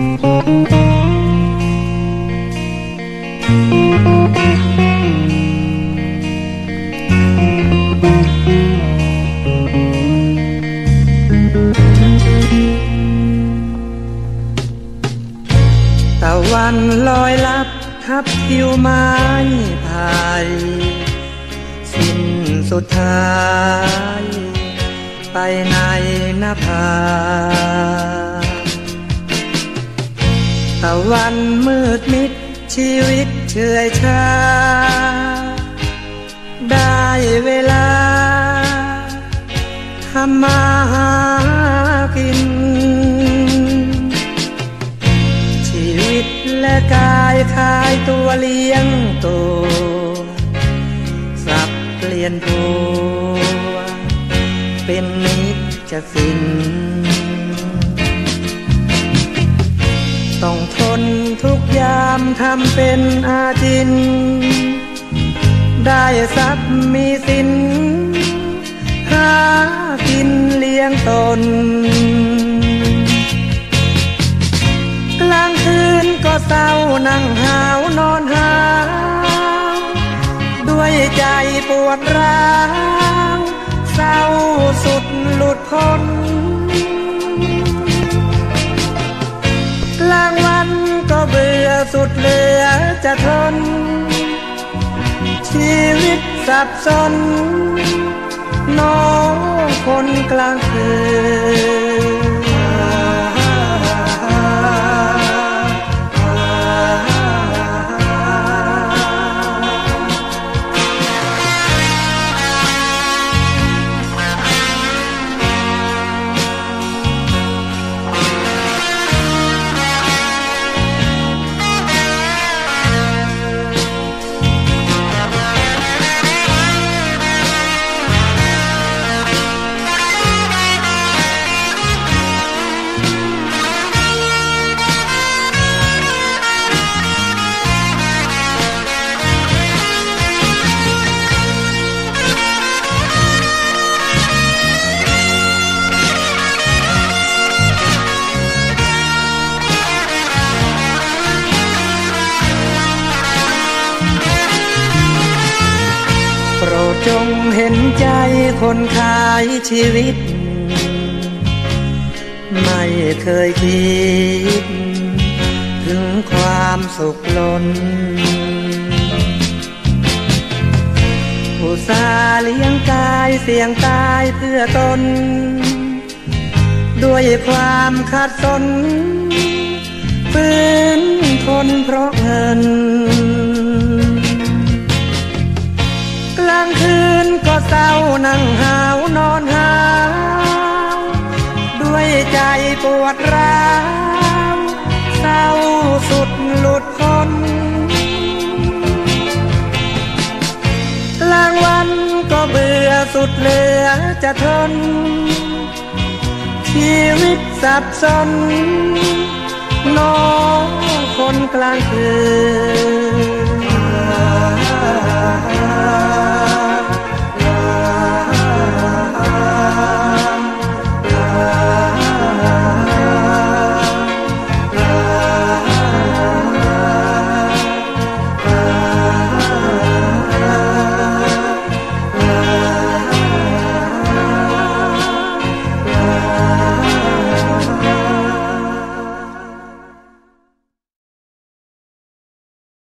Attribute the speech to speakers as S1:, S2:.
S1: ตะวันลอยลับทับทิวไม้ไผ่สิ้นสุดท้ายไปในนภาตะวันมืดมิดชีวิตเฉื่อยชาได้เวลาทำมาหากินชีวิตและกายขายตัวเลี้ยงตัวสับเปลี่ยนผัวเป็นนิจสินต้องทนทุกยามทำเป็นอาจินได้ทรัพย์มีสินหากินเลี้ยงตนกลางคืนก็เศร้านั่งหาวนอนหาวด้วยใจปวดร้าวเศร้าสุดหลุดพ้นกลางวันก็เบื่อสุดเหลือจะทนชีวิตสับสนน้องคนกลางคืนโปรดจงเห็นใจคนขายชีวิตไม่เคยคิดถึงความสุขล้นอุตส่าห์เลี้ยงกายเสี่ยงตายเพื่อตนด้วยความขัดสนฝืนทนเพราะเงินกลางคืนก็เศร้านั่งหาวนอนหาวด้วยใจปวดร้าวเศร้าสุดหลุดพ้นกลางวันก็เบื่อสุดเหลือจะทนชีวิตสับสนน้องคนกลางคืน